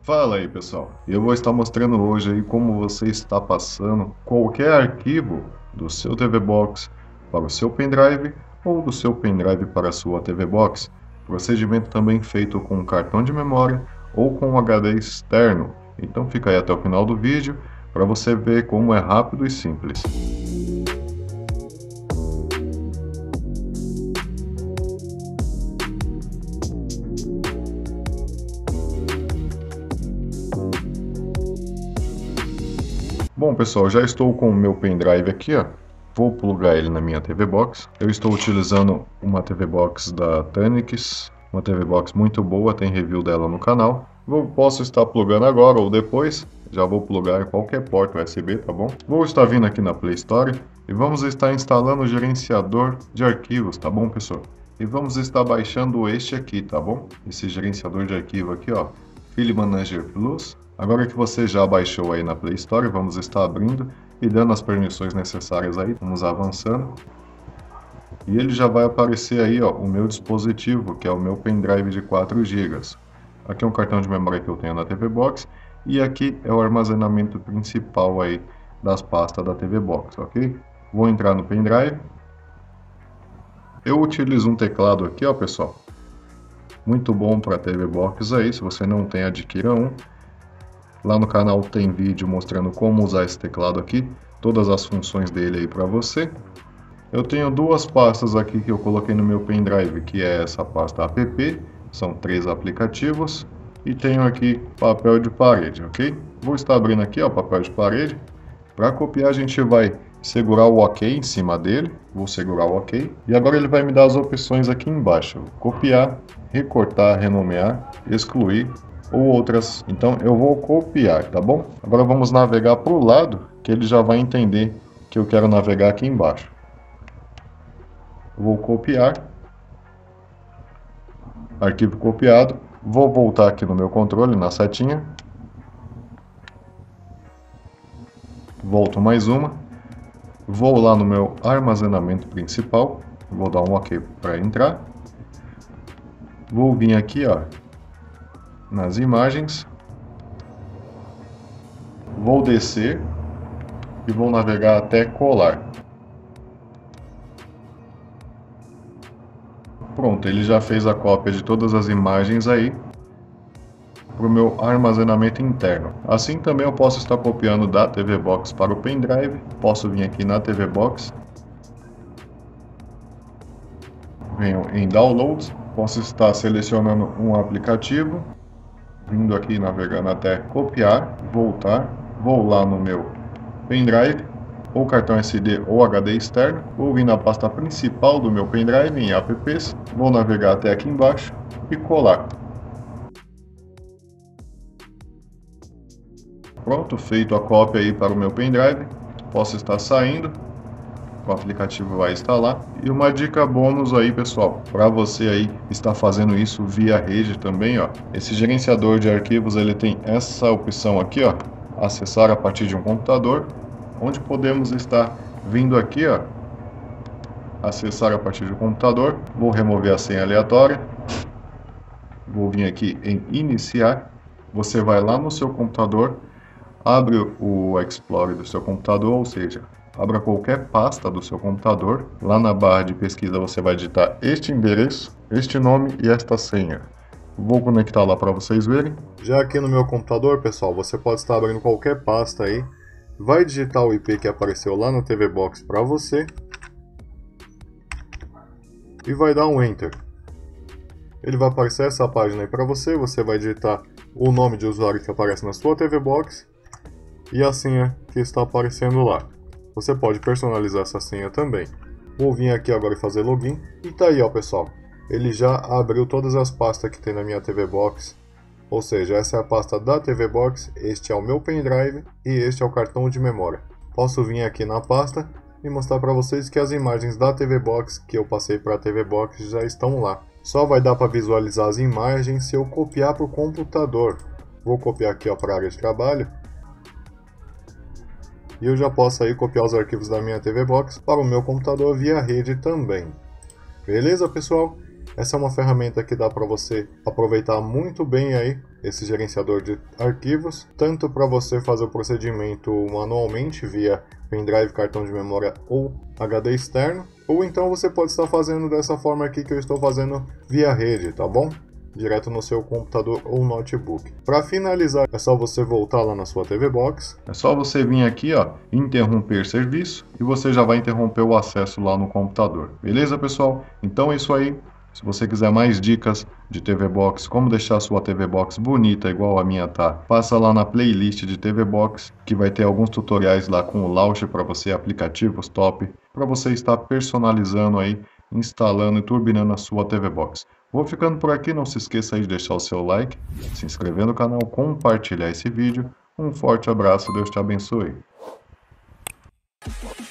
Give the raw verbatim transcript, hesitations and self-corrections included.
Fala aí, pessoal. Eu vou estar mostrando hoje aí como você está passando qualquer arquivo do seu T V Box para o seu pendrive ou do seu pendrive para a sua T V Box. Procedimento também feito com cartão de memória ou com H D externo. Então fica aí até o final do vídeo para você ver como é rápido e simples. Bom, pessoal, já estou com o meu pendrive aqui, ó. Vou plugar ele na minha T V Box. Eu estou utilizando uma T V Box da Tanix, uma T V Box muito boa, tem review dela no canal. Vou, posso estar plugando agora ou depois, já vou plugar em qualquer porta U S B, tá bom? Vou estar vindo aqui na Play Store e vamos estar instalando o gerenciador de arquivos, tá bom, pessoal? E vamos estar baixando este aqui, tá bom? Esse gerenciador de arquivo aqui, ó, File Manager Plus. Agora que você já baixou aí na Play Store, vamos estar abrindo e dando as permissões necessárias aí. Vamos avançando. E ele já vai aparecer aí, ó, o meu dispositivo, que é o meu pendrive de quatro gigas. Aqui é um cartão de memória que eu tenho na T V Box. E aqui é o armazenamento principal aí das pastas da T V Box, ok? Vou entrar no pendrive. Eu utilizo um teclado aqui, ó, pessoal. Muito bom para T V Box aí, se você não tem, adquira um. Lá no canal tem vídeo mostrando como usar esse teclado aqui, todas as funções dele aí para você. Eu tenho duas pastas aqui que eu coloquei no meu pendrive, que é essa pasta app, são três aplicativos, e tenho aqui papel de parede, ok? Vou estar abrindo aqui, ó, papel de parede. Para copiar a gente vai segurar o OK em cima dele, vou segurar o OK, e agora ele vai me dar as opções aqui embaixo: copiar, recortar, renomear, excluir ou outras. Então eu vou copiar, tá bom? Agora vamos navegar para o lado, que ele já vai entender que eu quero navegar aqui embaixo. Vou copiar, arquivo copiado, vou voltar aqui no meu controle, na setinha, volto mais uma, vou lá no meu armazenamento principal, vou dar um OK para entrar, vou vir aqui, ó, nas imagens, vou descer e vou navegar até colar. Pronto, ele já fez a cópia de todas as imagens aí para o meu armazenamento interno. Assim também eu posso estar copiando da T V Box para o pendrive. Posso vir aqui na T V Box, venho em Downloads, posso estar selecionando um aplicativo, vindo aqui navegando até copiar, voltar, vou lá no meu pendrive, ou cartão S D ou H D externo, vou vir na pasta principal do meu pendrive em apps, vou navegar até aqui embaixo e colar. Pronto, feito a cópia aí para o meu pendrive, posso estar saindo, o aplicativo vai instalar. E uma dica bônus aí, pessoal, para você aí estar fazendo isso via rede também, ó. Esse gerenciador de arquivos, ele tem essa opção aqui, ó, acessar a partir de um computador, onde podemos estar vindo aqui, ó, acessar a partir de um computador. Vou remover a senha aleatória, vou vir aqui em iniciar, você vai lá no seu computador, abre o Explorer do seu computador, ou seja, abra qualquer pasta do seu computador. Lá na barra de pesquisa você vai digitar este endereço, este nome e esta senha. Vou conectar lá para vocês verem. Já aqui no meu computador, pessoal, você pode estar abrindo qualquer pasta aí. Vai digitar o I P que apareceu lá no T V Box para você. E vai dar um Enter. Ele vai aparecer essa página aí para você. Você vai digitar o nome de usuário que aparece na sua T V Box e a senha que está aparecendo lá. Você pode personalizar essa senha também. Vou vir aqui agora e fazer login. E tá aí, ó, pessoal. Ele já abriu todas as pastas que tem na minha T V Box. Ou seja, essa é a pasta da T V Box, este é o meu pendrive e este é o cartão de memória. Posso vir aqui na pasta e mostrar para vocês que as imagens da T V Box que eu passei para a T V Box já estão lá. Só vai dar para visualizar as imagens se eu copiar para o computador. Vou copiar aqui para a área de trabalho. E eu já posso aí copiar os arquivos da minha T V Box para o meu computador via rede também. Beleza, pessoal? Essa é uma ferramenta que dá para você aproveitar muito bem aí esse gerenciador de arquivos, tanto para você fazer o procedimento manualmente via pendrive, cartão de memória ou H D externo, ou então você pode estar fazendo dessa forma aqui que eu estou fazendo via rede, tá bom? Direto no seu computador ou notebook. Para finalizar, é só você voltar lá na sua T V Box. É só você vir aqui, ó, interromper serviço e você já vai interromper o acesso lá no computador. Beleza, pessoal? Então é isso aí. Se você quiser mais dicas de T V Box, como deixar sua T V Box bonita igual a minha tá, passa lá na playlist de T V Box, que vai ter alguns tutoriais lá com o launcher para você, aplicativos top, para você estar personalizando aí, instalando e turbinando a sua T V Box. Vou ficando por aqui, não se esqueça aí de deixar o seu like, se inscrever no canal, compartilhar esse vídeo. Um forte abraço, Deus te abençoe.